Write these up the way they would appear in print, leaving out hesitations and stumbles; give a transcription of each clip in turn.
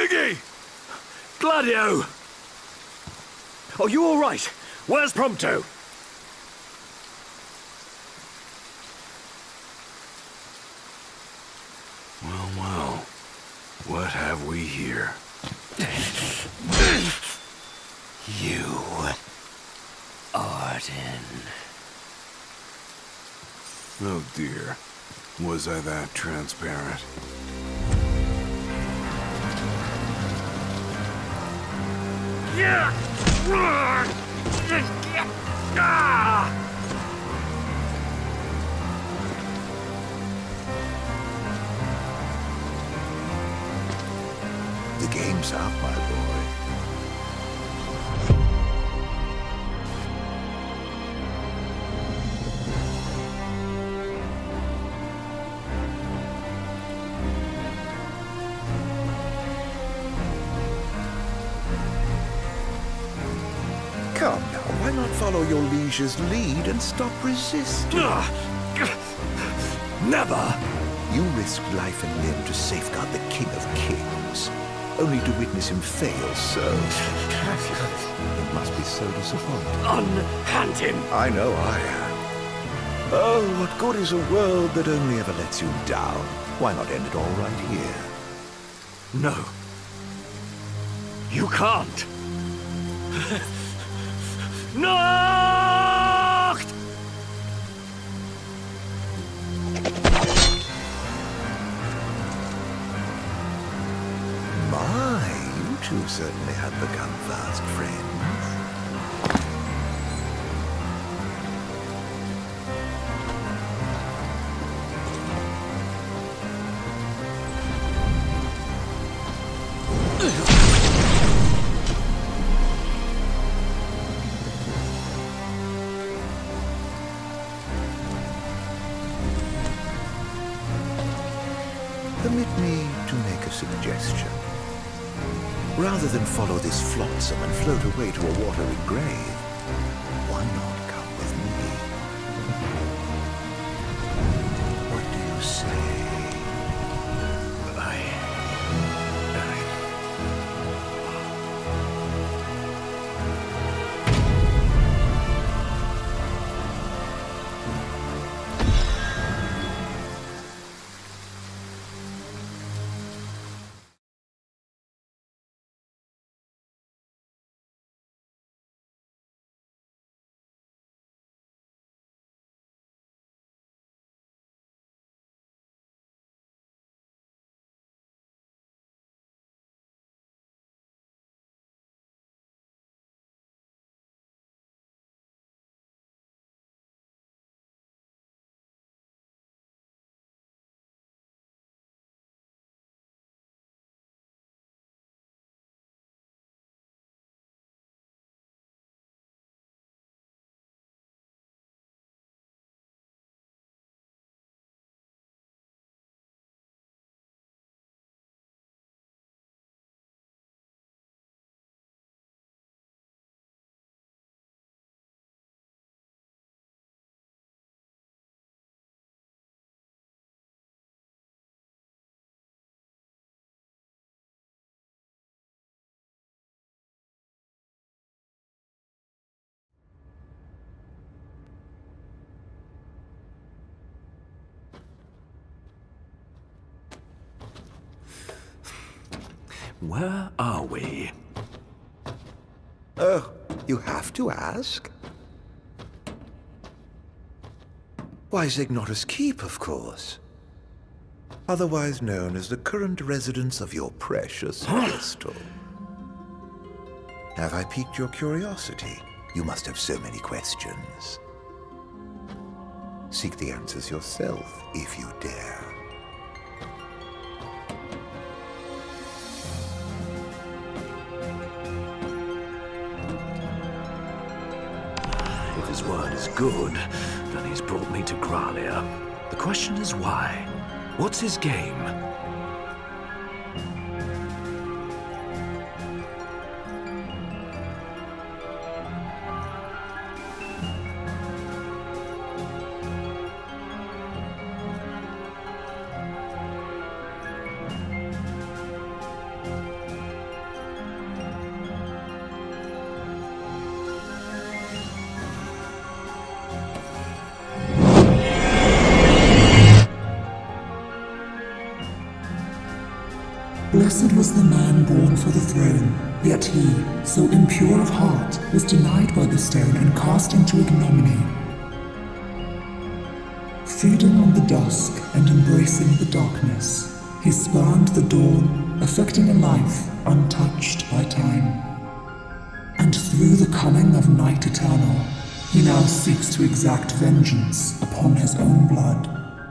Iggy! Gladio! Are you all right? Where's Prompto? Well, well. What have we here? You... Arden... Oh dear. Was I that transparent? The game's up, my boy. Come now, why not follow your liege's lead and stop resisting? Never! You risked life and limb to safeguard the King of Kings, only to witness him fail so. It must be so disappointing. Unhand him! I know I am. Oh, what good is a world that only ever lets you down? Why not end it all right here? No. You can't. Nacht! My, you two certainly have become fast friends. Permit me to make a suggestion. Rather than follow this flotsam and float away to a watery grave, why not come with me? What do you say? Where are we? Oh, you have to ask? Why, Zignotus Keep, of course. Otherwise known as the current residence of your precious crystal. Have I piqued your curiosity? You must have so many questions. Seek the answers yourself, if you dare. If his word is good, then he's brought me to Gralia. The question is why? What's his game? Blessed was the man born for the throne, yet he, so impure of heart, was denied by the stone and cast into ignominy. Feeding on the dusk and embracing the darkness, he spurned the dawn, affecting a life untouched by time. And through the coming of night eternal, he now seeks to exact vengeance upon his own blood.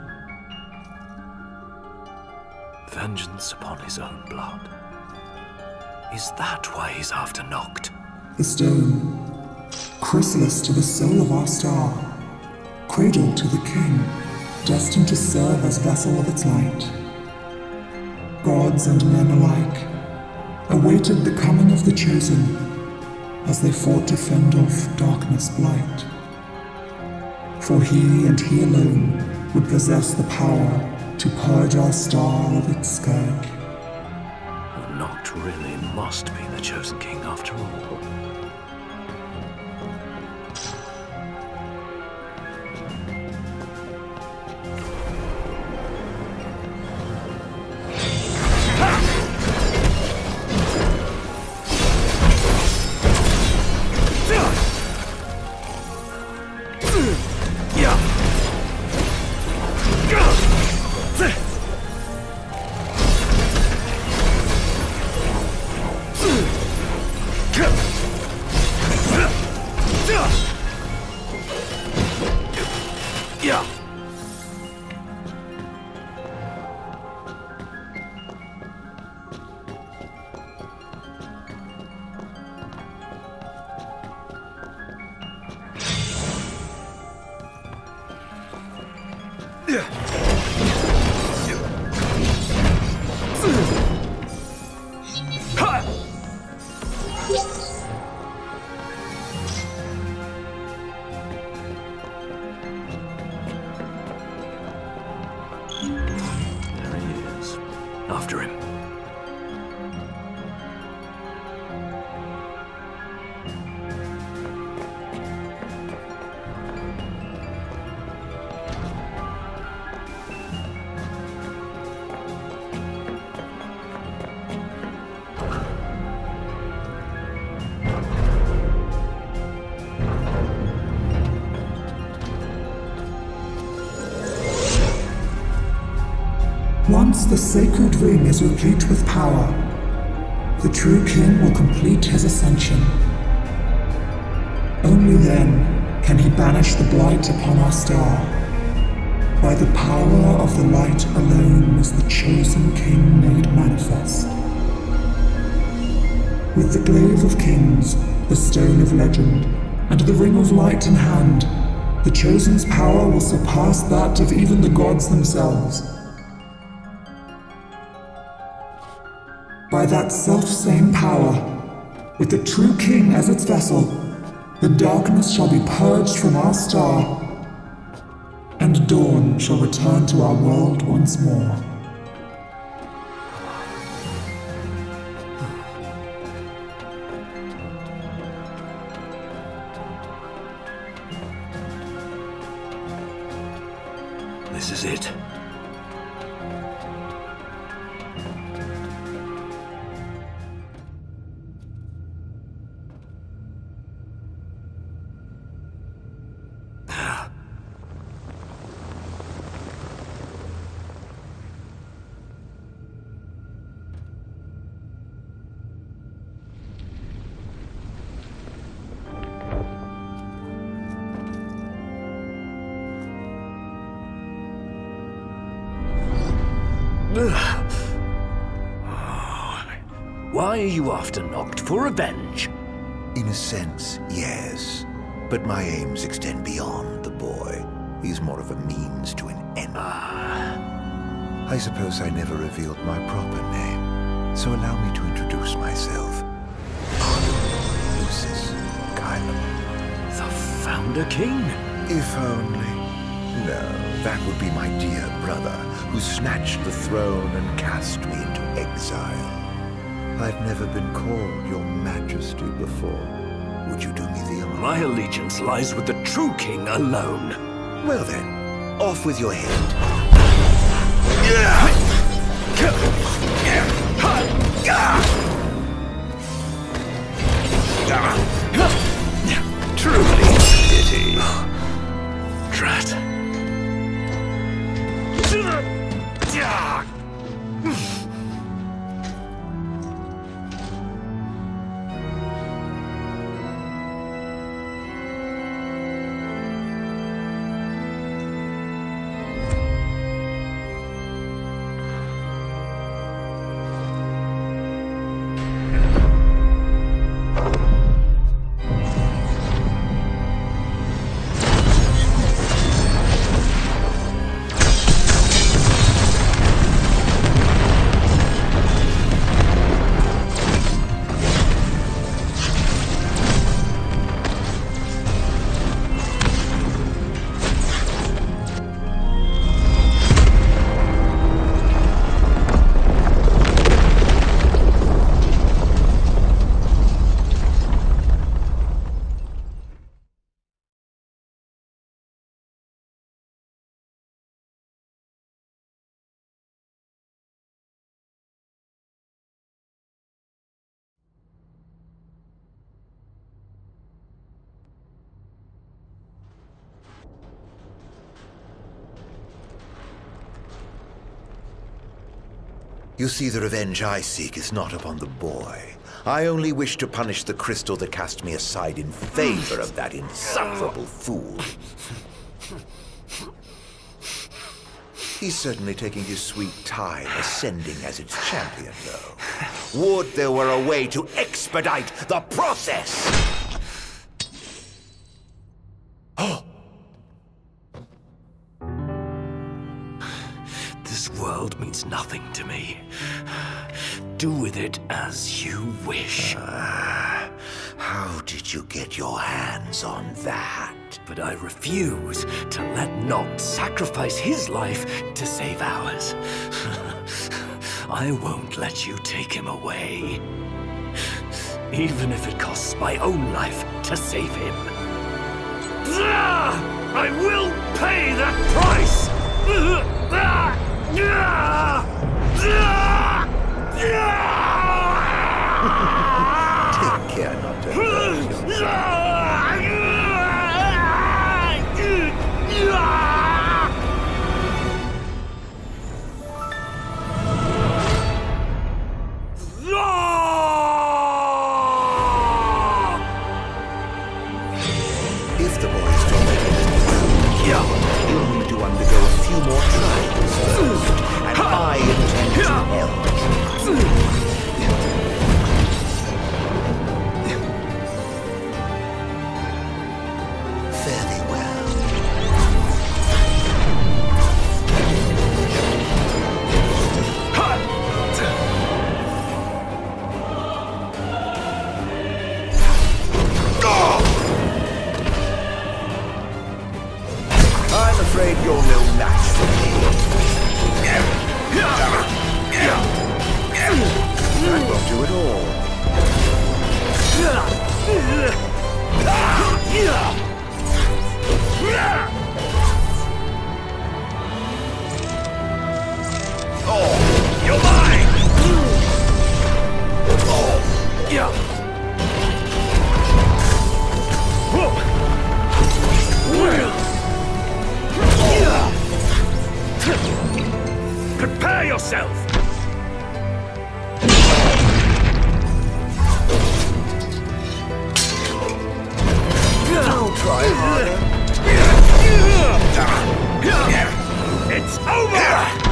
Vengeance upon his own blood. Is that why he's after Noct? The stone, chrysalis to the soul of our star, cradle to the king, destined to serve as vessel of its light. Gods and men alike awaited the coming of the chosen as they fought to fend off darkness' blight. For he and he alone would possess the power to purge our star of its scourge. Noct really must be the chosen king after all. There he is. After him. Once the sacred ring is replete with power, the true king will complete his ascension. Only then can he banish the blight upon our star. By the power of the light alone is the chosen king made manifest. With the glaive of kings, the stone of legend, and the ring of light in hand, the chosen's power will surpass that of even the gods themselves. By that self-same power, with the true king as its vessel, the darkness shall be purged from our star, and dawn shall return to our world once more. This is it. Why are you after Noct? For revenge? In a sense, yes. But my aims extend beyond the boy. He's more of a means to an end. I suppose I never revealed my proper name, so allow me to introduce myself. Arden Lucis Kylum. The Founder King? If only. No, that would be my dear brother, who snatched the throne and cast me into exile. I've never been called your majesty before. Would you do me the honor? My allegiance lies with the true king alone. Well then, off with your head. Truly pity. Drat. You see, the revenge I seek is not upon the boy. I only wish to punish the crystal that cast me aside in favor of that insufferable fool. He's certainly taking his sweet time ascending as its champion, though. Would there were a way to expedite the process! Oh! This world means nothing to me. Do with it as you wish. How did you get your hands on that? But I refuse to let Noct sacrifice his life to save ours. I won't let you take him away. Even if it costs my own life to save him. I will pay that price! Take care not to hurt yourself. If the boy is tormented, he'll need to undergo a few more trials first, and I intend to help. Fare thee well. I'm afraid you're no match for me. That won't do at all. Oh, you're mine! Oh, yeah. Prepare yourself! Don't try harder. It's over!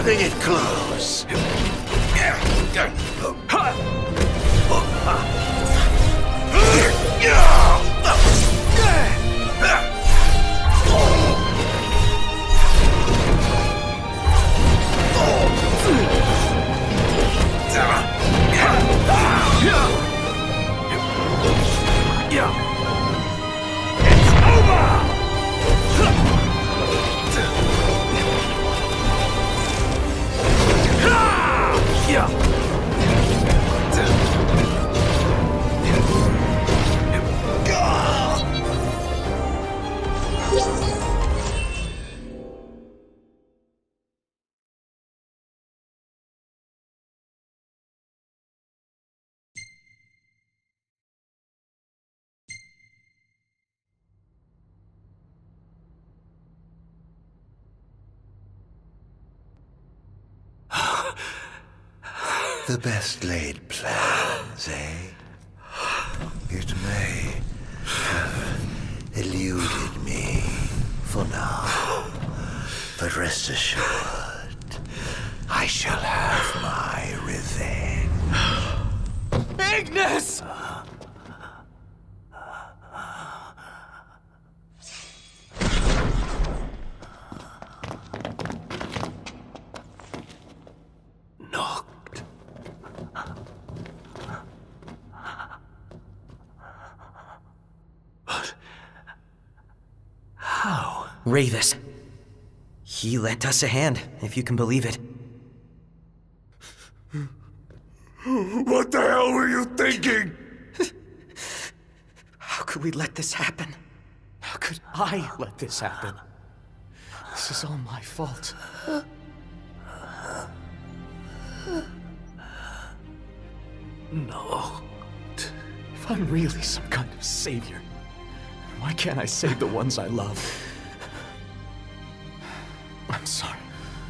holding it close. The best laid plans, eh? It may have eluded me for now, but rest assured, I shall have my revenge. Ignis! Knocked. But how? Ravus. He lent us a hand, if you can believe it. What the hell were you thinking? How could we let this happen? How could I let this happen? This is all my fault. No. If I'm really some kind of savior, why can't I save the ones I love? I'm sorry.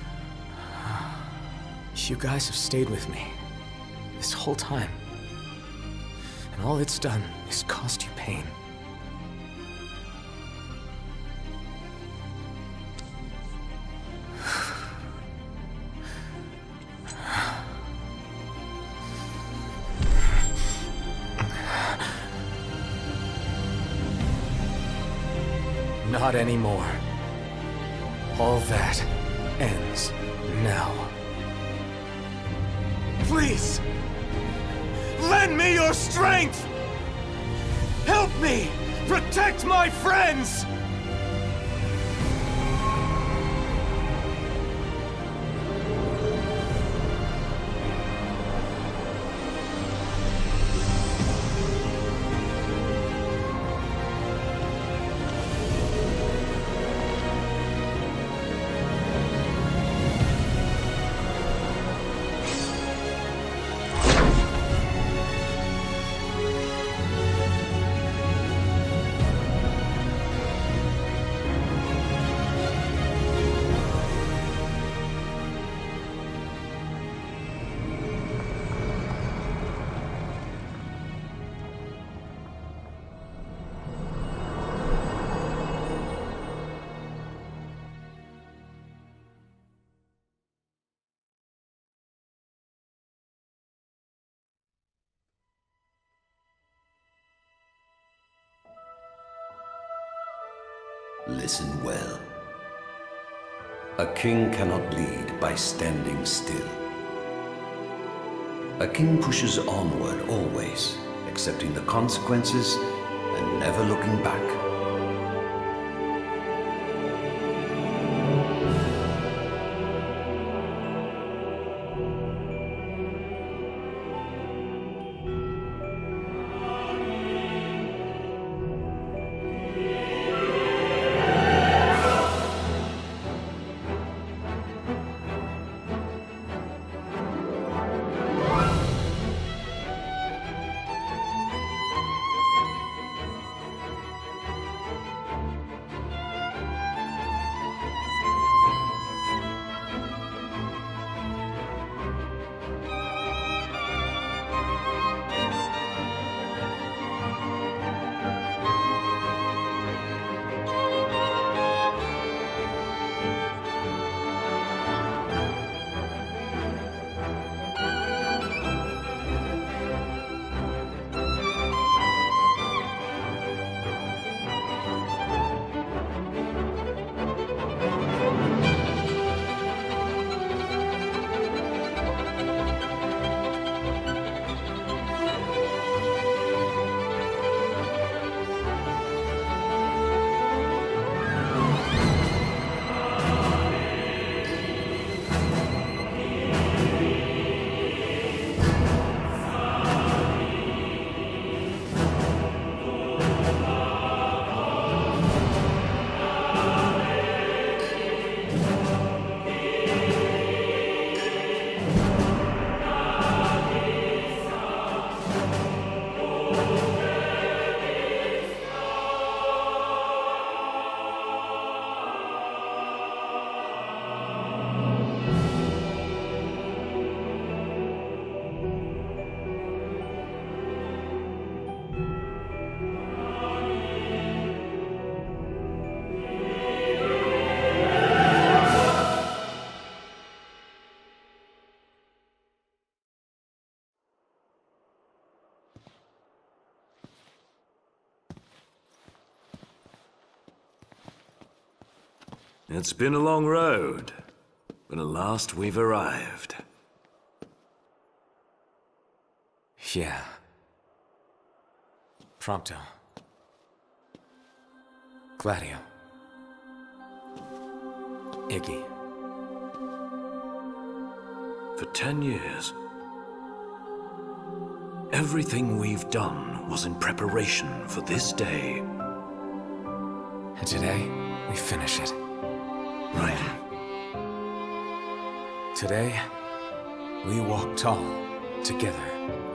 You guys have stayed with me this whole time. And all it's done is caused you pain. Not anymore. All that ends now. Please! Lend me your strength! Help me! Protect my friends! Listen well. A king cannot lead by standing still. A king pushes onward always, accepting the consequences and never looking back. It's been a long road, but at last we've arrived. Yeah. Prompto. Gladio. Iggy. For 10 years, everything we've done was in preparation for this day. And today, we finish it. Right. Today, we walk tall, together.